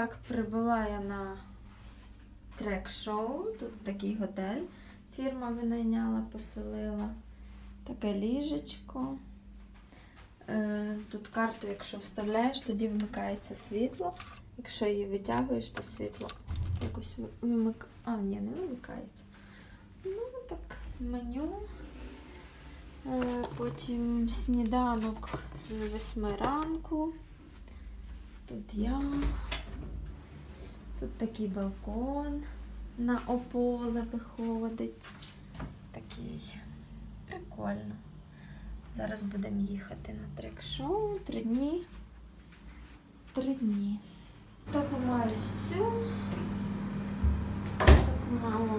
Так, прибула я на трек-шоу. Тут такий готель. Фірма винайняла, поселила. Таке ліжечко. Тут карту, якщо вставляєш, тоді вмикається світло. Якщо її витягуєш, то світло якось вимикається. А, ні, не вимикається. Ну, так, меню. Потім сніданок з 8 ранку. Тут я. Тут такий балкон на ополе виходить. Такий. Прикольно. Зараз будемо їхати на трек-шоу. 3 дні. 3 дні. Таку маю цю. Таку маю.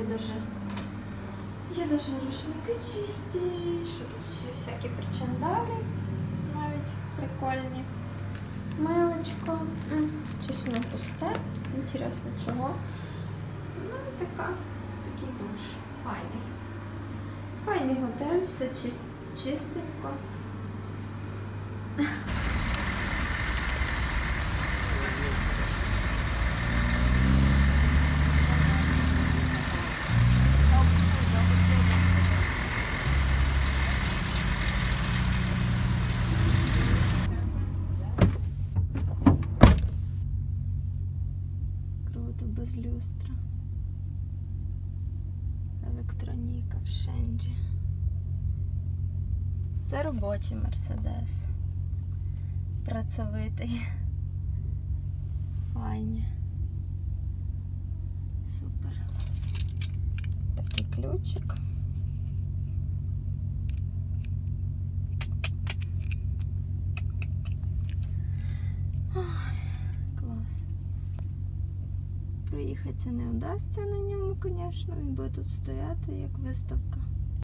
Є даже рушники чисті. Що тут ще всякі причандари. Навіть прикольні. Милочко. Щось воно пусте. Інтересно чого. Ну і такий душ. Файний. Файний готель, все чистенько. Круто, без люстра. Електроніка всенді. Це робочий Мерседес. Працьовитий. Файні. Супер. Такий ключик. Ой, клас. Проїхатися не вдасться на ньому, звісно. Він буде тут стояти, як виставка.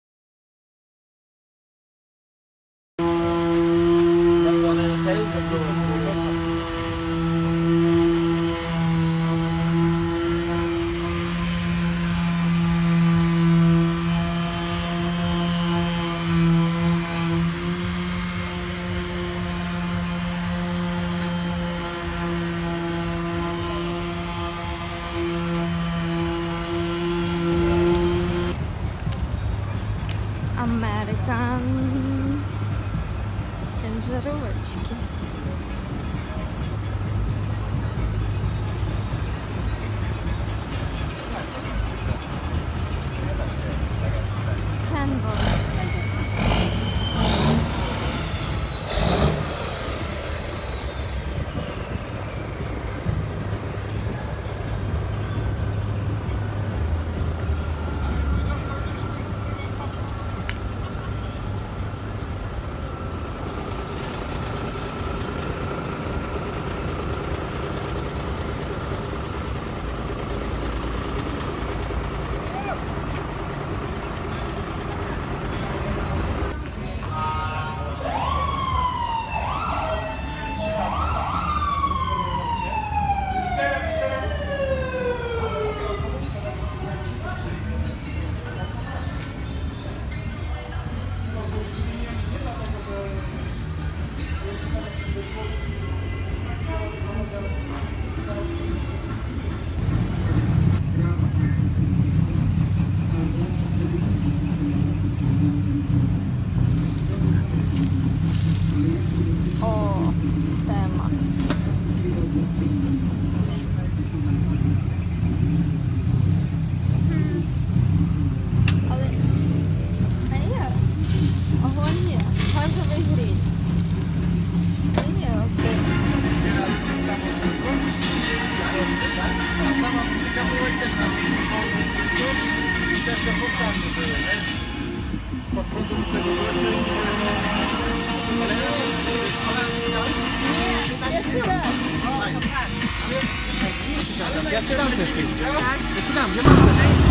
Американ. Тенджеровочки. Podchodzę do tego gościa i ja cię dam ten film. Ja ci dam, nie mam.